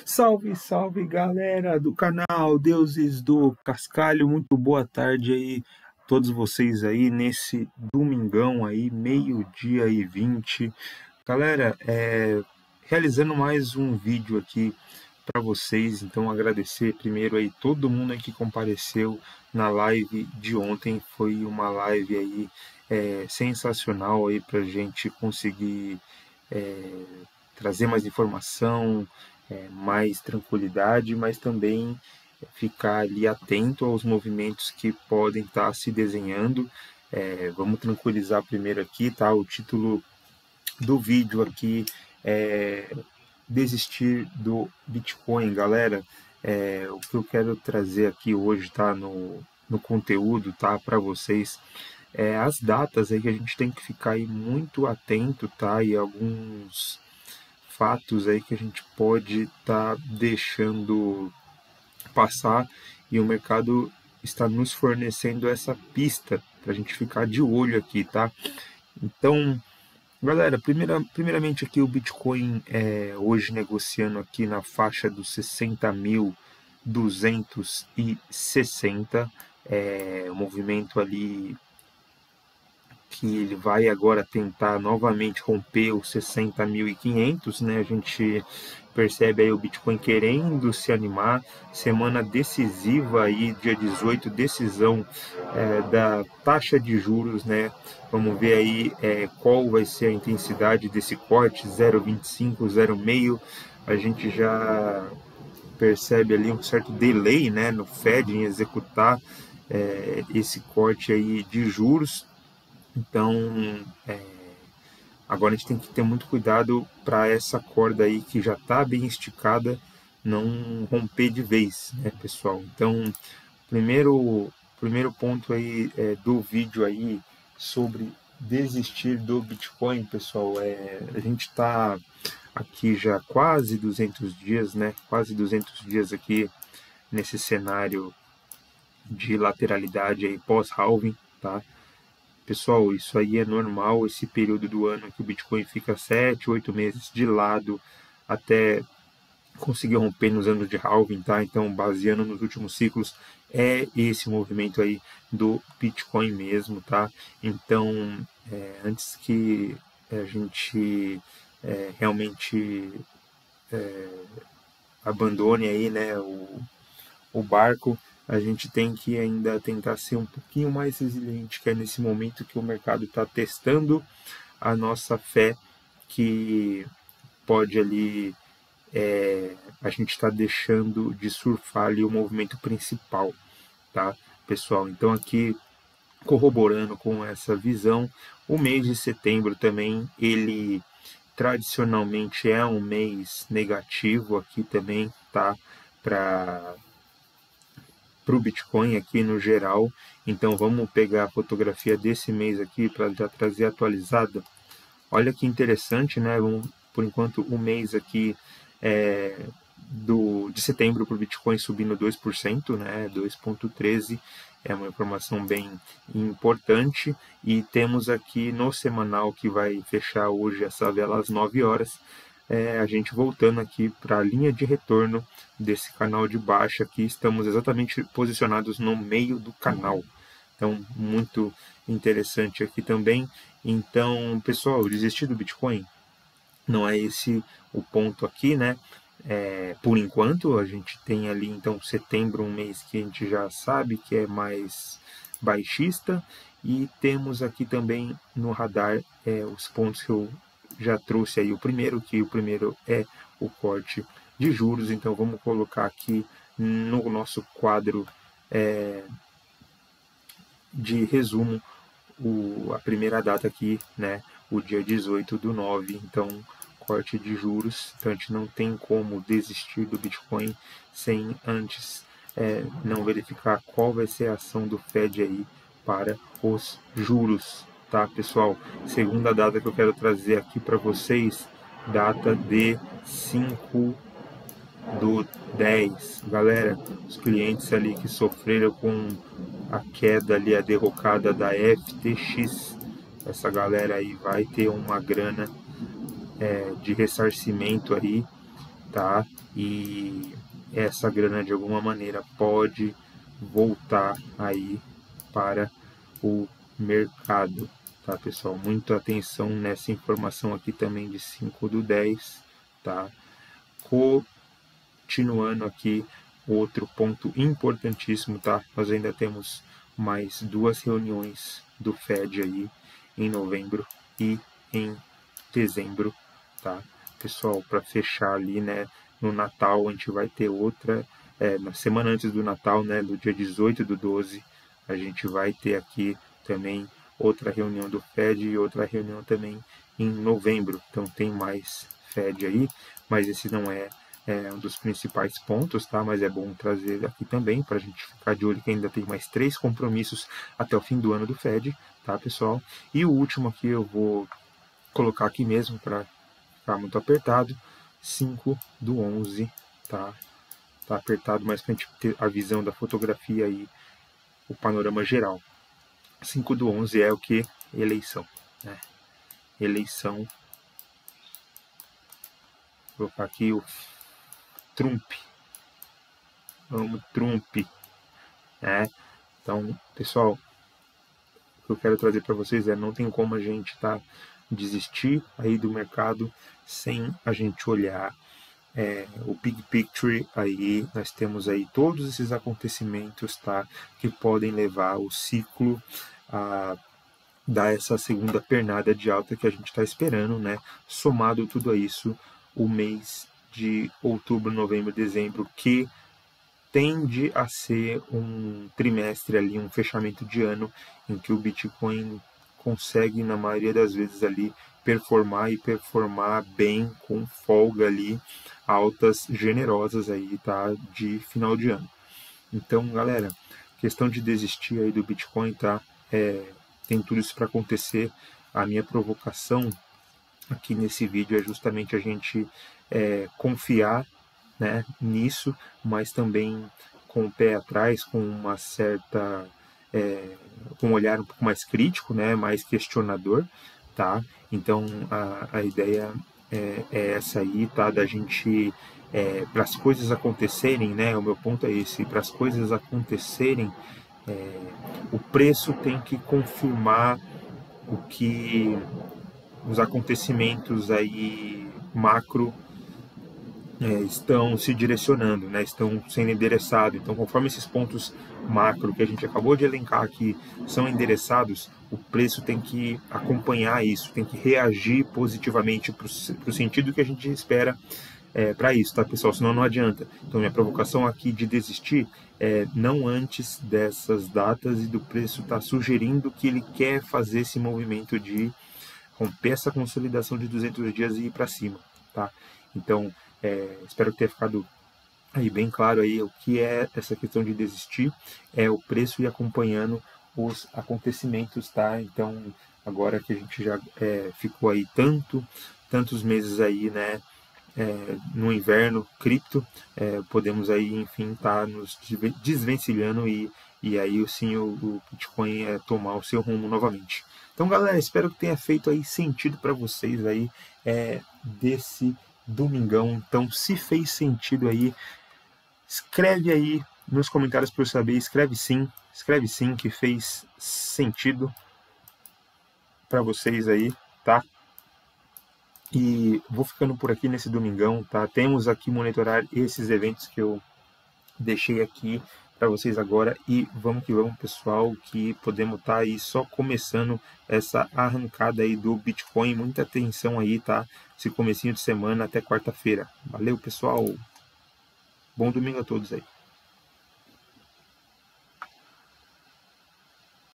Salve, salve galera do canal Deuses do Cascalho, muito boa tarde aí a todos vocês aí nesse domingão aí, meio-dia e 20. Galera, realizando mais um vídeo aqui para vocês, então agradecer primeiro aí todo mundo aí que compareceu na live de ontem, foi uma live aí sensacional aí pra gente conseguir é, trazer mais informação, mais tranquilidade, mas também ficar ali atento aos movimentos que podem estar se desenhando. Vamos tranquilizar primeiro aqui, tá? O título do vídeo aqui é Desistir do Bitcoin, galera. O que eu quero trazer aqui hoje, tá? No conteúdo, tá? Para vocês. As datas aí que a gente tem que ficar aí muito atento, tá? E alguns fatos aí que a gente pode estar deixando passar e o mercado está nos fornecendo essa pista para a gente ficar de olho aqui, tá? Então, galera, primeiramente aqui o Bitcoin hoje negociando aqui na faixa dos 60.260, um movimento ali que ele vai agora tentar novamente romper os 60.500, né? A gente percebe aí o Bitcoin querendo se animar, semana decisiva aí, dia 18, decisão da taxa de juros, né? Vamos ver aí qual vai ser a intensidade desse corte, 0,25, 0,5, a gente já percebe ali um certo delay, né, no Fed em executar esse corte aí de juros. Então, agora a gente tem que ter muito cuidado para essa corda aí que já está bem esticada não romper de vez, né, pessoal? Então, primeiro ponto aí do vídeo aí sobre desistir do Bitcoin, pessoal, a gente está aqui já quase 200 dias, né? Quase 200 dias aqui nesse cenário de lateralidade aí pós-halving, tá? Pessoal, isso aí é normal, esse período do ano que o Bitcoin fica 7, 8 meses de lado até conseguir romper nos anos de halving, tá? Então, baseando nos últimos ciclos, é esse movimento aí do Bitcoin mesmo, tá? Então, antes que a gente realmente abandone aí, né, o barco, a gente tem que ainda tentar ser um pouquinho mais resiliente, que é nesse momento que o mercado está testando a nossa fé, que pode ali a gente está deixando de surfar ali o movimento principal, tá, pessoal? Então aqui corroborando com essa visão, o mês de setembro também ele tradicionalmente é um mês negativo aqui também, tá? Para o Bitcoin aqui no geral. Então vamos pegar a fotografia desse mês aqui para já trazer atualizada. Olha que interessante, né? Por enquanto o mês aqui de setembro para o Bitcoin subindo 2%, né? 2,13%. É uma informação bem importante. E temos aqui no semanal, que vai fechar hoje essa vela às 9 horas, a gente voltando aqui para a linha de retorno desse canal de baixa aqui, estamos exatamente posicionados no meio do canal. Então, muito interessante aqui também. Então, pessoal, desistir do Bitcoin não é esse o ponto aqui, né? Por enquanto, a gente tem ali, então, setembro, um mês que a gente já sabe que é mais baixista, e temos aqui também no radar os pontos que eu já trouxe aí. O primeiro é o corte de juros, então vamos colocar aqui no nosso quadro de resumo a primeira data aqui, né, o dia 18/9, então corte de juros, então a gente não tem como desistir do Bitcoin sem antes não verificar qual vai ser a ação do Fed aí para os juros, tá, pessoal? Segunda data que eu quero trazer aqui para vocês, data de 5/10. Galera, os clientes ali que sofreram com a queda ali, a derrocada da FTX, essa galera aí vai ter uma grana de ressarcimento aí, tá? e essa grana de alguma maneira pode voltar aí para o mercado, tá, pessoal? Muita atenção nessa informação aqui também de 5/10, tá? Continuando aqui, outro ponto importantíssimo, tá? Nós ainda temos mais 2 reuniões do Fed aí em novembro e em dezembro, tá? Pessoal, para fechar ali, né, no Natal, a gente vai ter outra, na semana antes do Natal, né, do dia 18/12, a gente vai ter aqui também outra reunião do Fed e outra reunião também em novembro. Então tem mais Fed aí, mas esse não é um dos principais pontos, tá? Mas é bom trazer aqui também para a gente ficar de olho que ainda tem mais 3 compromissos até o fim do ano do Fed, tá, pessoal? E o último aqui eu vou colocar aqui mesmo para ficar muito apertado, 5/11, tá? Tá apertado, mas para a gente ter a visão da fotografia aí, o panorama geral. 5/11 é o que? Eleição, né? Eleição. Vou colocar aqui o Trump. Vamos, Trump, né? Então, pessoal, o que eu quero trazer para vocês não tem como a gente desistir aí do mercado sem a gente olhar o big picture aí. Nós temos aí todos esses acontecimentos, tá, que podem levar o ciclo a dar essa segunda pernada de alta que a gente está esperando, né? Somado tudo a isso, o mês de outubro, novembro, dezembro, que tende a ser um trimestre ali, um fechamento de ano em que o Bitcoin consegue, na maioria das vezes ali, performar bem, com folga ali, altas generosas aí, tá, de final de ano. Então, galera, questão de desistir aí do Bitcoin, tá, tem tudo isso para acontecer. A minha provocação aqui nesse vídeo é justamente a gente confiar, né, nisso, mas também com o pé atrás, com uma certa com um olhar um pouco mais crítico, né, mais questionador, tá? Então a ideia é essa aí, tá? Da gente para as coisas acontecerem, né? O meu ponto é esse: para as coisas acontecerem, o preço tem que confirmar o que os acontecimentos aí macro estão se direcionando, né, estão sendo endereçados. Então, conforme esses pontos macro que a gente acabou de elencar aqui são endereçados, o preço tem que acompanhar isso, tem que reagir positivamente para o sentido que a gente espera para isso, tá, pessoal? Senão não adianta. Então, minha provocação aqui de desistir é não antes dessas datas e do preço estar sugerindo que ele quer fazer esse movimento de romper essa consolidação de 200 dias e ir para cima, tá? Então, espero que tenha ficado aí bem claro aí o que é essa questão de desistir, é o preço ir acompanhando os acontecimentos, tá? Então, agora que a gente já ficou aí tantos meses aí, né, no inverno cripto, podemos aí, enfim, nos desvencilhando e aí sim o Bitcoin tomar o seu rumo novamente. Então, galera, espero que tenha feito aí sentido para vocês aí desse domingão. Então, se fez sentido aí, escreve aí nos comentários para eu saber. Escreve sim que fez sentido para vocês aí, tá? E vou ficando por aqui nesse domingão, tá? Temos aqui monitorar esses eventos que eu deixei aqui para vocês agora e vamos que vamos, pessoal, que podemos estar aí só começando essa arrancada aí do Bitcoin. Muita atenção aí, tá? Esse comecinho de semana até quarta-feira. Valeu, pessoal. Bom domingo a todos aí.